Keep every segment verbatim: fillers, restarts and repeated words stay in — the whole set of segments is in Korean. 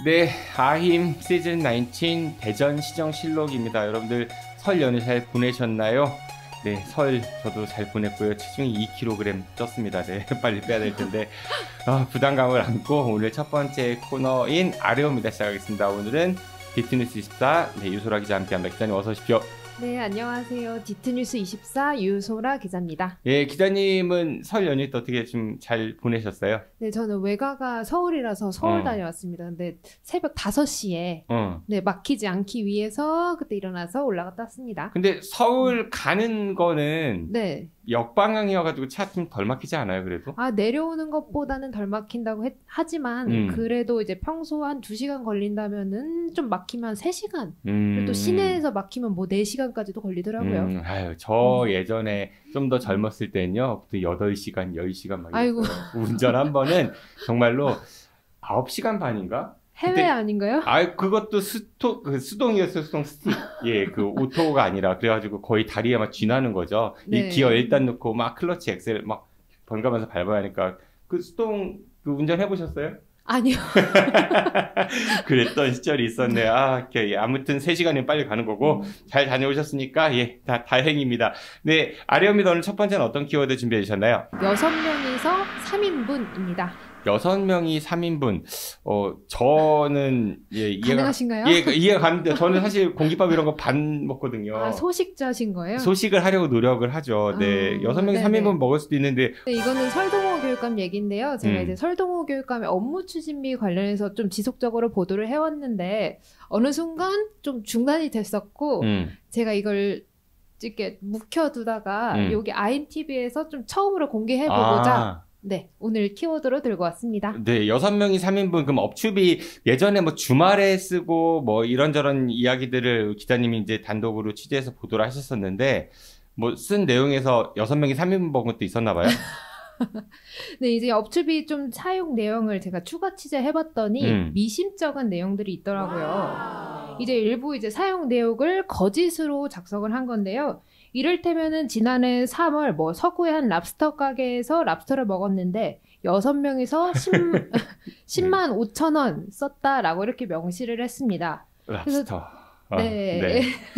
네, 아힘 시즌 나인틴 대전 시정실록입니다. 여러분들 설 연휴 잘 보내셨나요? 네, 설 저도 잘 보냈고요. 체중이 이 킬로그램 쪘습니다. 네, 빨리 빼야 될 텐데 아, 부담감을 안고 오늘 첫 번째 코너인 아레오입니다. 시작하겠습니다. 오늘은 디트뉴스 이십사 네, 유소라 기자 함께합니다. 기자님 어서 오십시오. 네, 안녕하세요. 디트뉴스 이십사 유소라 기자입니다. 예, 기자님은 설 연휴 때 어떻게 좀 잘 보내셨어요? 네, 저는 외가가 서울이라서 서울 어. 다녀왔습니다. 근데 새벽 다섯 시에 어. 네, 막히지 않기 위해서 그때 일어나서 올라갔다 왔습니다. 근데 서울 가는 거는 네. 역방향이어가지고 차 좀 덜 막히지 않아요, 그래도? 아, 내려오는 것보다는 덜 막힌다고 했, 하지만 음. 그래도 이제 평소 한 두 시간 걸린다면은 좀 막히면 세 시간. 음. 그리고 또 시내에서 막히면 뭐 네 시간까지도 걸리더라고요. 음, 아유, 저 음. 예전에 좀 더 젊었을 때는요, 또 여덟 시간, 열 시간 막 아이고. 이랬어요. 운전 한 번은 정말로 아홉 시간 반인가? 해외 그때- 아닌가요? 아, 그것도 스토, 그 수동이었어요, 수동 스틱. 예, 그 오토가 아니라. 그래가지고 거의 다리에 막 쥐나는 거죠. 네. 이 기어 일단 넣고 막 클러치 엑셀 막 번가면서 밟아야 하니까. 그 수동, 그 운전 해보셨어요? 아니요. 그랬던 시절이 있었네요. 아, 이렇게, 예, 아무튼 세 시간이면 빨리 가는 거고, 잘 다녀오셨으니까, 예, 다, 다행입니다. 네, 아레오입니다. 오늘 첫 번째는 어떤 키워드 준비해 주셨나요? 여섯 명이서 삼 인분입니다. 여섯 명이 삼 인분. 어, 저는, 예, 이해가, 가능하신가요? 예, 이해가 가는데, 저는 사실 공깃밥 이런 거 반 먹거든요. 아, 소식자신 거예요? 소식을 하려고 노력을 하죠. 네, 아, 여섯 명이 네네. 삼 인분 먹을 수도 있는데, 네, 이거는 설동호 교육감 얘기인데요. 제가 음. 이제 설동호 교육감의 업무 추진비 관련해서 좀 지속적으로 보도를 해왔는데 어느 순간 좀 중단이 됐었고 음, 제가 이걸 이렇게 묵혀두다가 음. 여기 아이엔티비에서 좀 처음으로 공개해보고자 아. 네, 오늘 키워드로 들고 왔습니다. 네, 여섯 명이 삼 인분. 그럼 업추비 예전에 뭐 주말에 쓰고 뭐 이런저런 이야기들을 기자님이 이제 단독으로 취재해서 보도를 하셨었는데 뭐 쓴 내용에서 여섯 명이 삼 인분 먹은 것도 있었나 봐요. 네, 이제 업추비 좀 사용 내용을 제가 추가 취재해봤더니 음. 미심쩍은 내용들이 있더라고요. 이제 일부 이제 사용 내역을 거짓으로 작성을 한 건데요. 이를테면은 지난해 삼월 뭐 서구의 한 랍스터 가게에서 랍스터를 먹었는데 여섯 명이서 십만 오천 원 썼다라고 이렇게 명시를 했습니다. 랍스터. 아, 네.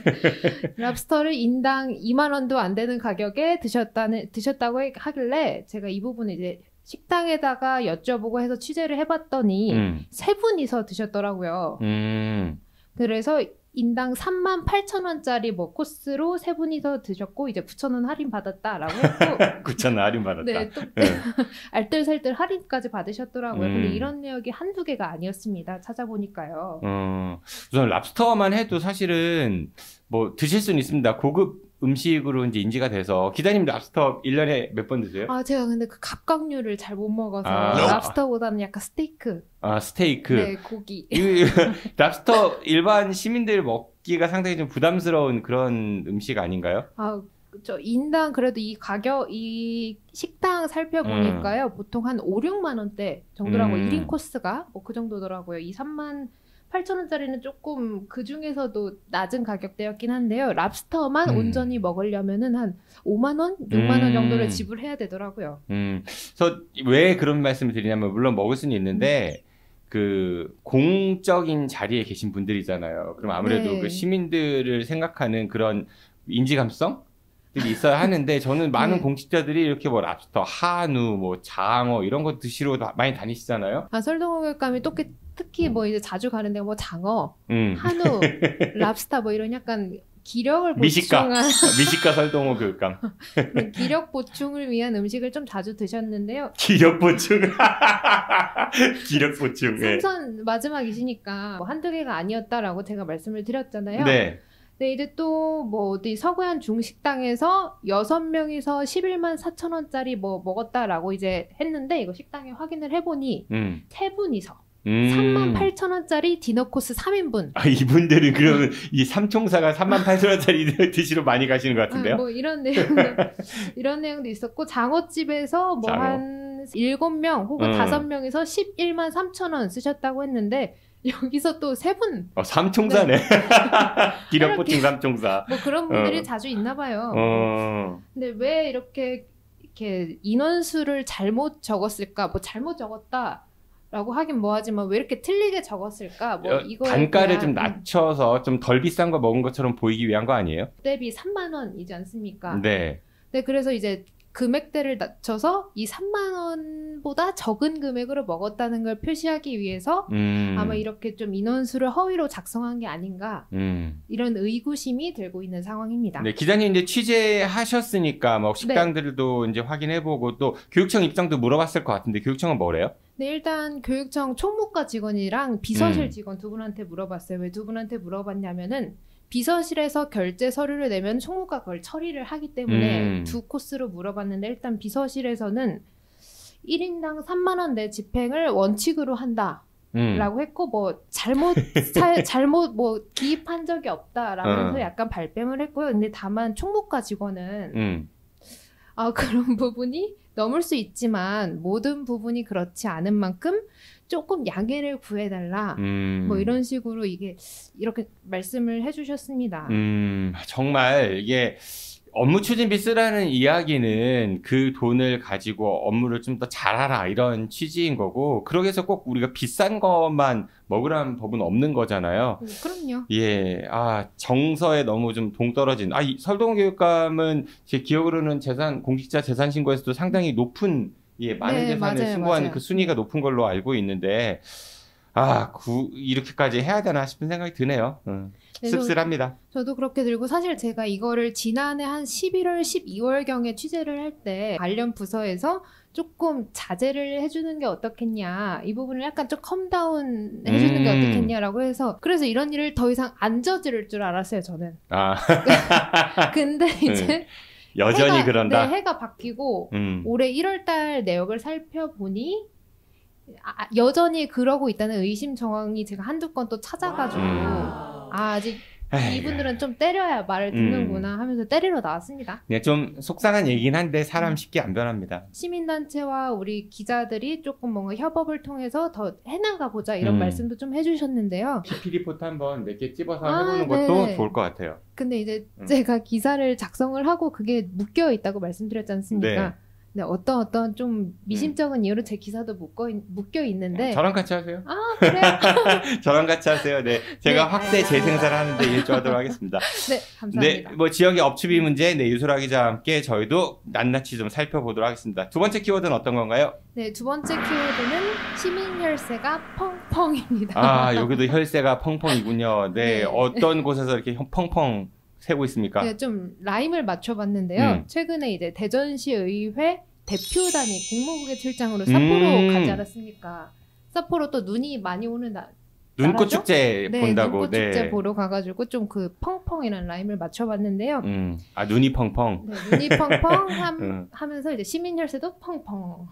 랍스터를 인당 이만 원도 안 되는 가격에 드셨다는 드셨다고 하길래 제가 이 부분을 이제 식당에다가 여쭤보고 해서 취재를 해봤더니 음. 세 분이서 드셨더라고요. 음. 그래서 인당 삼만 팔천 원짜리 뭐 코스로 세 분이서 드셨고 이제 구천 원 할인 받았다라고 했고 구천 원 할인 받았다. 네, 또 네. 알뜰살뜰 할인까지 받으셨더라고요. 음. 근데 이런 내역이 한두 개가 아니었습니다. 찾아보니까요. 어, 우선 랍스터만 해도 사실은 뭐 드실 수는 있습니다. 고급 음식으로 이제 인지가 돼서 기자님 랍스터 일 년에 몇 번 드세요? 아, 제가 근데 그 갑각류를 잘 못 먹어서 아. 랍스터보다는 약간 스테이크, 아, 스테이크. 네, 고기. 이 랍스터 일반 시민들 먹기가 상당히 좀 부담스러운 그런 음식 아닌가요? 아, 저 인당 그래도 이 가격, 이 식당 살펴보니까요. 보통 한 오, 육만 원대 정도라고 음. 일 인 코스가 뭐 그 정도더라고요. 이 삼만 팔천 원짜리는 조금 그 중에서도 낮은 가격대였긴 한데요. 랍스터만 음. 온전히 먹으려면은 한 오만 원, 육만 원 음. 정도를 지불해야 되더라고요. 음, 그래서 왜 그런 말씀을 드리냐면 물론 먹을 수는 있는데 그 공적인 자리에 계신 분들이잖아요. 그럼 아무래도 네. 그 시민들을 생각하는 그런 인지감성? 들이 있어야 하는데 저는 많은 네. 공직자들이 이렇게 뭐 랍스터, 한우, 뭐 장어 이런 거 드시러 다- 많이 다니시잖아요. 아, 설동호 교육감이 또 특히 뭐 이제 자주 가는데 뭐 장어, 음. 한우, 랍스터 뭐 이런 약간 기력을 미식가. 보충한 미식가 설동호 교육감. 그런 기력 보충을 위한 음식을 좀 자주 드셨는데요. 기력 보충. 기력 보충. 예. 생선 마지막이시니까 뭐 한두 개가 아니었다라고 제가 말씀을 드렸잖아요. 네. 네, 이제 또 뭐 어디 서구한 중식당에서 여섯 명이서 십일만 사천 원짜리 뭐 먹었다라고 이제 했는데 이거 식당에 확인을 해보니 음. 세 분이서 음. 삼만 팔천 원짜리 디너 코스 삼 인분. 아, 이분들은 그러면 이 삼총사가 삼만 팔천 원짜리 드시러 많이 가시는 것 같은데요? 아, 뭐 이런 내용도 이런 내용도 있었고 장어집에서 뭐 장어. 한 일곱 명 혹은 음. 다섯 명에서 십일만 삼천 원 쓰셨다고 했는데 여기서 또 세 분 어, 삼총사네. 기력 이렇게. 보충 삼총사. 뭐 그런 분들이 어. 자주 있나 봐요. 어. 근데 왜 이렇게 이렇게 인원수를 잘못 적었을까? 뭐 잘못 적었다. 라고 하긴 뭐하지만 왜 이렇게 틀리게 적었을까? 뭐 어, 이거에 단가를 대한, 좀 낮춰서 좀 덜 비싼 거 먹은 것처럼 보이기 위한 거 아니에요? 대비 삼만 원이지 않습니까? 네. 네, 그래서 이제 금액대를 낮춰서 이 삼만 원보다 적은 금액으로 먹었다는 걸 표시하기 위해서 음. 아마 이렇게 좀 인원수를 허위로 작성한 게 아닌가 음. 이런 의구심이 들고 있는 상황입니다. 네, 기자님 이제 취재하셨으니까 뭐 식당들도 네. 이제 확인해보고 또 교육청 입장도 물어봤을 것 같은데 교육청은 뭐래요? 네, 일단 교육청 총무과 직원이랑 비서실 음. 직원 두 분한테 물어봤어요. 왜 두 분한테 물어봤냐면은 비서실에서 결제 서류를 내면 총무가 그걸 처리를 하기 때문에 음. 두 코스로 물어봤는데 일단 비서실에서는 일 인당 삼만 원 내 집행을 원칙으로 한다. 음. 라고 했고 뭐 잘못 사, 잘못 뭐 기입한 적이 없다라면서 어. 약간 발뺌을 했고요. 근데 다만 총무과 직원은 음. 아 그런 부분이 넘을 수 있지만 모든 부분이 그렇지 않은 만큼 조금 양해를 구해달라. 음. 뭐 이런 식으로 이게 이렇게 말씀을 해주셨습니다. 음, 정말 이게 업무 추진비 쓰라는 이야기는 그 돈을 가지고 업무를 좀 더 잘하라 이런 취지인 거고 그러기 위해서 꼭 우리가 비싼 것만 먹으라는 법은 없는 거잖아요. 음, 그럼요. 예, 아 정서에 너무 좀 동떨어진. 아, 이 설동원 교육감은 제 기억으로는 재산 공직자 재산 신고에서도 상당히 높은 예 많은 네, 재산을 맞아요, 신고하는 맞아요. 그 순위가 높은 걸로 알고 있는데 아, 구, 이렇게까지 해야 되나 싶은 생각이 드네요. 음, 그래서 씁쓸합니다. 저도 그렇게 들고 사실 제가 이거를 지난해 한 십일월, 십이월경에 취재를 할 때 관련 부서에서 조금 자제를 해주는 게 어떻겠냐 이 부분을 약간 좀 컴다운 해주는 음. 게 어떻겠냐라고 해서 그래서 이런 일을 더 이상 안 저지를 줄 알았어요 저는. 아, 근데 이제 여전히 해가, 그런다. 네, 해가 바뀌고 음. 올해 일월달 내역을 살펴보니 아, 여전히 그러고 있다는 의심 정황이 제가 한두 건 또 찾아가지고 음. 아, 아직 에이, 이분들은 좀 때려야 말을 듣는구나 하면서 때리러 나왔습니다. 그냥 좀 속상한 얘기긴 한데 사람 쉽게 안 변합니다. 시민단체와 우리 기자들이 조금 뭔가 협업을 통해서 더 해나가 보자 이런 음. 말씀도 좀 해주셨는데요. 피피 리포트 한번 몇 개 찝어서 아, 해보는 것도 네. 좋을 것 같아요. 근데 이제 음. 제가 기사를 작성을 하고 그게 묶여 있다고 말씀드렸지 않습니까? 네. 네, 어떤 어떤 좀 미심쩍은 이유로 제 기사도 묶어 있, 묶여 있는데 저랑 같이 하세요. 아 그래요? 저랑 같이 하세요. 네, 제가 네, 확대 알겠습니다. 재생산을 하는데 일조하도록 하겠습니다. 네 네, 감사합니다. 뭐 지역의 업추비 문제, 네 유소라 기자와 함께 저희도 낱낱이 좀 살펴보도록 하겠습니다. 두 번째 키워드는 어떤 건가요? 네, 두 번째 키워드는 시민 혈세가 펑펑입니다. 아, 여기도 혈세가 펑펑이군요. 네, 네. 어떤 곳에서 이렇게 펑펑 세고 있습니까? 네, 좀 라임을 맞춰봤는데요. 음. 최근에 이제 대전시 의회 대표단이 공무국의 출장으로 삿포로 음. 가지 않았습니까? 삿포로 또 눈이 많이 오는 나, 눈꽃 나라죠? 축제 네, 본다고. 눈꽃 축제 보러 가가지고 좀 그 펑펑이라는 라임을 맞춰봤는데요. 음, 아 눈이 펑펑. 네, 눈이 펑펑 함, 음. 하면서 이제 시민 혈세도 펑펑.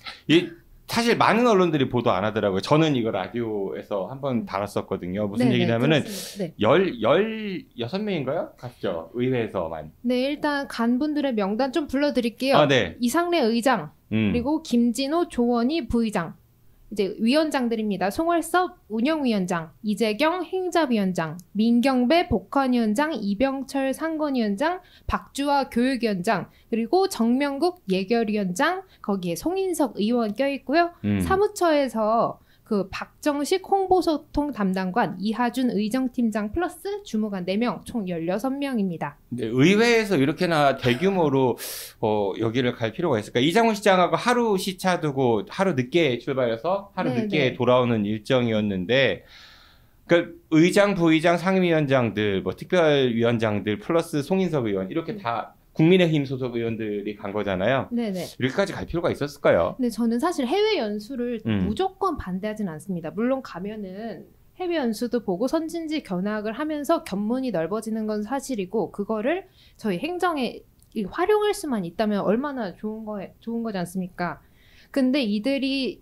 이 사실 많은 언론들이 보도 안 하더라고요. 저는 이거 라디오에서 한번 다뤘었거든요. 무슨 네, 얘기냐면은 네, 그렇습니다. 네. 열, 열여섯 명인가요? 갔죠. 의회에서만. 네, 일단 간 분들의 명단 좀 불러드릴게요. 아, 네. 이상래 의장, 음. 그리고 김진호, 조원희 부의장, 이제 위원장들입니다. 송월섭 운영위원장, 이재경 행자위원장, 민경배 복환위원장, 이병철 상권위원장, 박주화 교육위원장, 그리고 정명국 예결위원장, 거기에 송인석 의원 껴있고요. 음. 사무처에서 그 박정식 홍보소통 담당관, 이하준 의정팀장 플러스 주무관 네 명, 총 열여섯 명입니다. 네, 의회에서 이렇게나 대규모로 어, 여기를 갈 필요가 있을까? 이장훈 시장하고 하루 시차 두고 하루 늦게 출발해서 하루 네, 늦게 네. 돌아오는 일정이었는데 그러니까 의장, 부의장, 상임위원장들, 뭐 특별위원장들 플러스 송인석 의원 이렇게 다 국민의힘 소속 의원들이 간 거잖아요. 네네. 이렇게까지 갈 필요가 있었을까요? 근데 저는 사실 해외 연수를 음. 무조건 반대하진 않습니다. 물론 가면은 해외 연수도 보고 선진지 견학을 하면서 견문이 넓어지는 건 사실이고 그거를 저희 행정에 활용할 수만 있다면 얼마나 좋은 거 좋은 거지 않습니까? 근데 이들이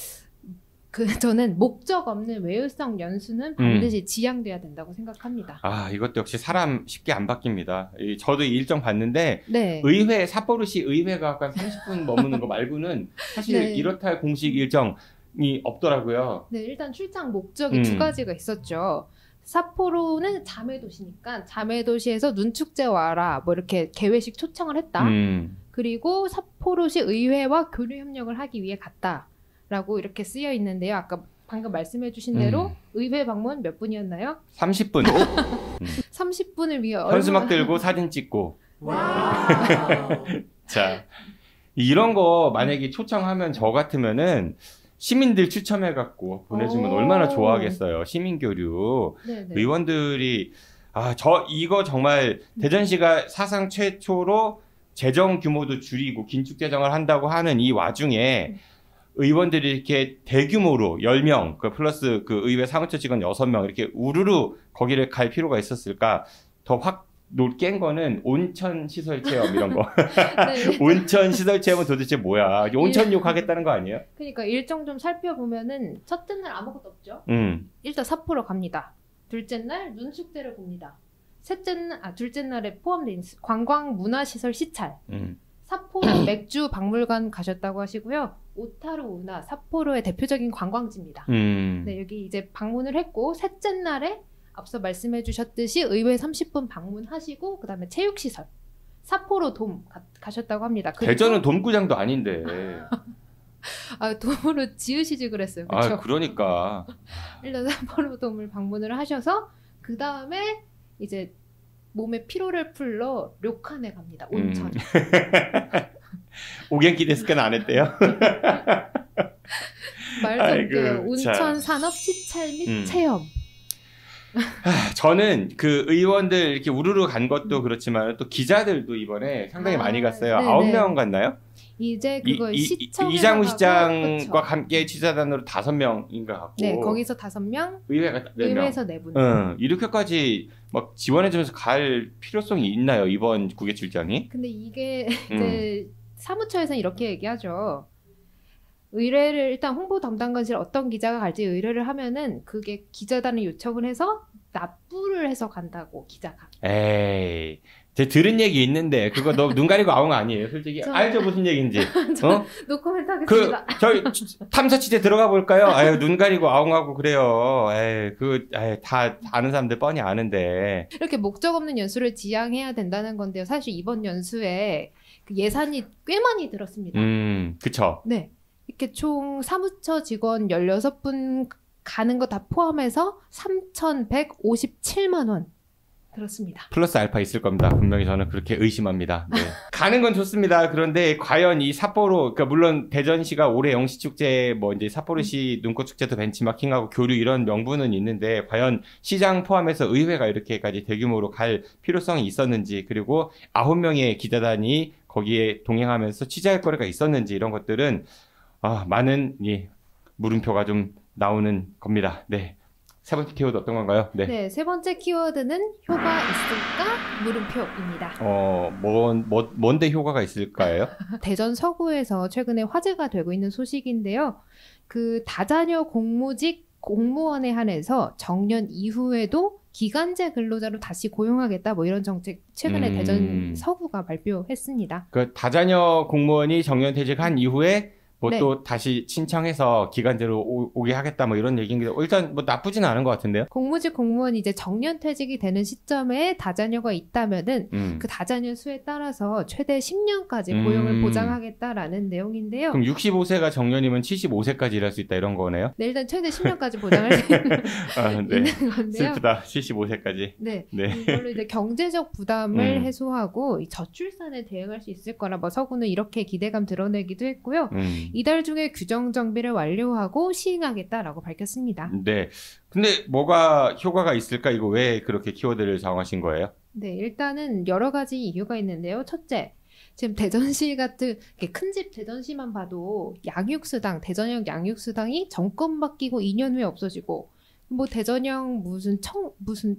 그 저는 목적 없는 외유성 연수는 반드시 지양돼야 된다고 생각합니다. 아, 이것도 역시 사람 쉽게 안 바뀝니다. 이, 저도 이 일정 봤는데 네. 의회, 삿포로시 의회가 한 삼십 분 머무는 거 말고는 사실 네. 이렇다 할 공식 일정이 없더라고요. 네, 일단 출장 목적이 음. 두 가지가 있었죠. 삿포로는 자매도시니까 자매도시에서 눈축제 와라 뭐 이렇게 개회식 초청을 했다. 음. 그리고 삿포로시 의회와 교류 협력을 하기 위해 갔다. 라고 이렇게 쓰여 있는데요. 아까 방금 말씀해 주신 대로 음. 의회 방문 몇 분이었나요? 삼십 분. 삼십 분을 위해 현수막 얼마나... 들고 사진 찍고. 자, 이런 거 만약에 초청하면 저 같으면은 시민들 추첨해갖고 보내주면 오. 얼마나 좋아하겠어요. 시민교류. 네네. 의원들이 아, 저 이거 정말 대전시가 사상 최초로 재정 규모도 줄이고 긴축 재정을 한다고 하는 이 와중에 의원들이 이렇게 대규모로 열 명 그 플러스 그 의회 사무처 직원 여섯 명 이렇게 우르르 거기를 갈 필요가 있었을까? 더 확 깬 거는 온천 시설 체험 이런 거. 네. 온천 시설 체험은 도대체 뭐야? 온천욕 하겠다는 거 아니에요? 그러니까 일정 좀 살펴보면은 첫째 날 아무것도 없죠. 음. 일단 삿포로 갑니다. 둘째 날 눈축제를 봅니다. 셋째 날, 아 둘째 날에 포함된 있- 관광 문화시설 시찰. 음. 삿포로 맥주 박물관 가셨다고 하시고요. 오타루 운하 삿포로의 대표적인 관광지입니다. 음. 네, 여기 이제 방문을 했고 셋째 날에 앞서 말씀해 주셨듯이 의회 삼십 분 방문하시고 그다음에 체육시설 삿포로 돔 가, 가셨다고 합니다. 그리고- 대전은 돔구장도 아닌데. 아, 돔으로 지으시지 그랬어요. 그렇죠? 아, 그러니까. 일단 삿포로 돔을 방문을 하셔서 그 다음에 이제 몸의 피로를 풀러 료칸에 갑니다. 온천. 음. 오겐키 데스크는 안 했대요? 말도 아이고, 웃겨요. 온천 참. 산업 시찰 및 음. 체험. 저는 그 의원들 이렇게 우르르 간 것도 그렇지만 또 기자들도 이번에 상당히 아, 많이 갔어요. 네네. 아홉 명 갔나요? 이제 이, 그거 이, 시청 이장우 시장과 함께 취재단으로 다섯 명인가 갔고. 네, 거기서 다섯 명, 의회가 네 명. 의회에서 네 분. 응, 이렇게까지 막 지원해주면서 갈 필요성이 있나요? 이번 국외 출장이? 근데 이게 음. 이제 사무처에서는 이렇게 얘기하죠. 의뢰를 일단 홍보 담당관실 어떤 기자가 갈지 의뢰를 하면은 그게 기자단에 요청을 해서 납부를 해서 간다고 기자가. 에이, 제 들은 얘기 있는데 그거 너 눈 가리고 아웅 아니에요? 솔직히 저- 알죠 무슨 얘기인지. 어? 노코멘트 그 하겠습니다. 저희 탐사 취재 들어가 볼까요? 아유 눈 가리고 아웅하고 그래요. 에이 그다 아는 사람들 뻔히 아는데. 이렇게 목적 없는 연수를 지양해야 된다는 건데요. 사실 이번 연수에 그 예산이 꽤 많이 들었습니다. 음, 그쵸. 네. 이렇게 총 사무처 직원 열여섯 분 가는 거 다 포함해서 삼천백오십칠만 원 들었습니다. 플러스 알파 있을 겁니다. 분명히 저는 그렇게 의심합니다. 네. 가는 건 좋습니다. 그런데 과연 이 삿포로, 그러니까 물론 대전시가 올해 영시축제, 뭐 이제 삿포로시 눈꽃축제도 벤치마킹하고 교류 이런 명분은 있는데 과연 시장 포함해서 의회가 이렇게까지 대규모로 갈 필요성이 있었는지, 그리고 아홉 명의 기자단이 거기에 동행하면서 취재할 거리가 있었는지 이런 것들은 아, 많은 예, 물음표가 좀 나오는 겁니다. 네. 세 번째 키워드 어떤 건가요? 네. 네, 세 번째 키워드는 효과 있을까? 물음표입니다. 어, 뭔, 뭐, 뭔데 효과가 있을까요? 대전 서구에서 최근에 화제가 되고 있는 소식인데요. 그 다자녀 공무직 공무원에 한해서 정년 이후에도 기간제 근로자로 다시 고용하겠다 뭐 이런 정책 최근에 음. 대전 서구가 발표했습니다. 그 다자녀 공무원이 정년퇴직한 이후에 뭐 네. 또 다시 신청해서 기간제로 오, 오게 하겠다 뭐 이런 얘기인데 일단 뭐 나쁘지는 않은 것 같은데요. 공무직 공무원이 이제 정년 퇴직이 되는 시점에 다자녀가 있다면은 음. 그 다자녀 수에 따라서 최대 십 년까지 음. 고용을 보장하겠다라는 내용인데요. 그럼 육십오 세가 정년이면 칠십오 세까지 일할 수 있다 이런 거네요. 네, 일단 최대 십 년까지 보장할 수 있는, 아, 네. 있는 건데요. 슬프다. 칠십오 세까지. 네. 네. 이걸로 이제 경제적 부담을 음. 해소하고 이 저출산에 대응할 수 있을 거라 뭐 서구는 이렇게 기대감 드러내기도 했고요. 음. 이달 중에 규정 정비를 완료하고 시행하겠다라고 밝혔습니다. 네. 근데 뭐가 효과가 있을까? 이거 왜 그렇게 키워드를 정하신 거예요? 네, 일단은 여러 가지 이유가 있는데요. 첫째, 지금 대전시 같은 큰 집 대전시만 봐도 양육수당, 대전역 양육수당이 정권 바뀌고 이 년 후에 없어지고 뭐 대전역 무슨 청 무슨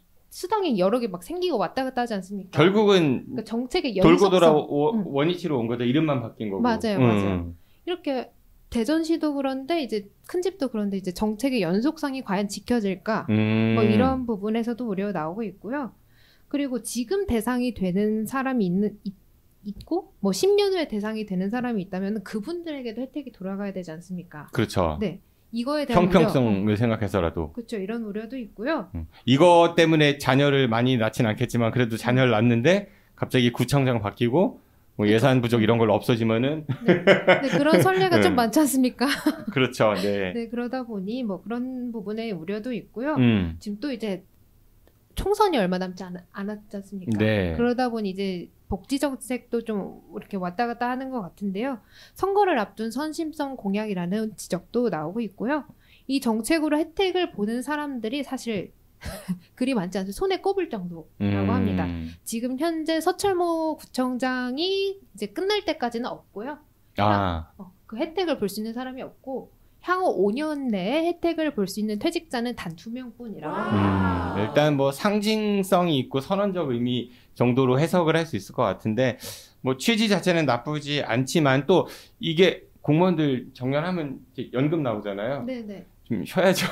수당이 여러 개 막 생기고 왔다 갔다 하지 않습니까? 결국은 그러니까 정책의 돌고 연속성. 돌아 오- 응. 원위치로 온 거죠. 이름만 바뀐 거고. 맞아요, 음. 맞아요. 이렇게 대전시도 그런데 이제 큰 집도 그런데 이제 정책의 연속성이 과연 지켜질까? 음. 뭐 이런 부분에서도 우려 나오고 있고요. 그리고 지금 대상이 되는 사람이 있는 있, 있고 뭐 십 년 후에 대상이 되는 사람이 있다면 그분들에게도 혜택이 돌아가야 되지 않습니까? 그렇죠. 네. 이거에 대한 형평성을 우려, 생각해서라도. 그렇죠. 이런 우려도 있고요. 음. 이거 때문에 자녀를 많이 낳진 않겠지만 그래도 자녀를 낳는데 갑자기 구청장 바뀌고 뭐 예산 부족 이런 걸 없어지면은 네. 네, 그런 선례가 좀 음. 많지 않습니까? 그렇죠. 네. 네, 그러다 보니 뭐 그런 부분에 우려도 있고요. 음. 지금 또 이제 총선이 얼마 남지 않, 않았지 않습니까? 네. 그러다 보니 이제 복지 정책도 좀 이렇게 왔다 갔다 하는 것 같은데요. 선거를 앞둔 선심성 공약이라는 지적도 나오고 있고요. 이 정책으로 혜택을 보는 사람들이 사실 그리 많지 않아서 손에 꼽을 정도라고 음. 합니다. 지금 현재 서철모 구청장이 이제 끝날 때까지는 없고요. 아. 어, 그 혜택을 볼 수 있는 사람이 없고 향후 오 년 내에 혜택을 볼 수 있는 퇴직자는 단 두 명뿐이라고 합니다. 음, 일단 뭐 상징성이 있고 선언적 의미 정도로 해석을 할 수 있을 것 같은데 뭐 취지 자체는 나쁘지 않지만 또 이게 공무원들 정년하면 이제 연금 나오잖아요. 네네. 좀 쉬어야죠.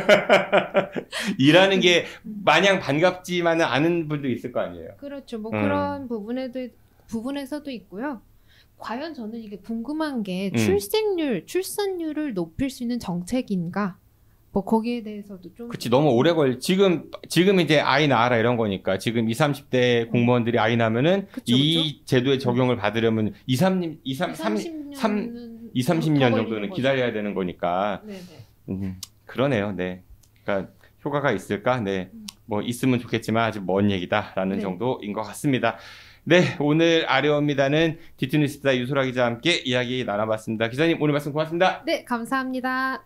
일하는 게 마냥 반갑지만은 않은 분도 있을 거 아니에요. 그렇죠. 뭐 음. 그런 부분에도 부분에서도 있고요. 과연 저는 이게 궁금한 게 음. 출생률, 출산율을 높일 수 있는 정책인가? 뭐 거기에 대해서도 좀 그치, 너무 오래 걸, 지금, 지금 이제 아이 낳아라 이런 거니까, 지금 이십, 삼십 대 공무원들이 아이 낳으면은, 그쵸, 이 제도의 적용을 받으려면, 이, 삼, 이, 삼, 삼, 삼, 이, 삼십 년 정도는 기다려야 되는 거니까, 네네. 음, 그러네요, 네. 그러니까, 효과가 있을까? 네. 뭐, 있으면 좋겠지만, 아직 먼 얘기다라는 네. 정도인 것 같습니다. 네, 오늘 아래옵니다는 디투니스타 유소라 기자와 함께 이야기 나눠봤습니다. 기자님, 오늘 말씀 고맙습니다. 네, 감사합니다.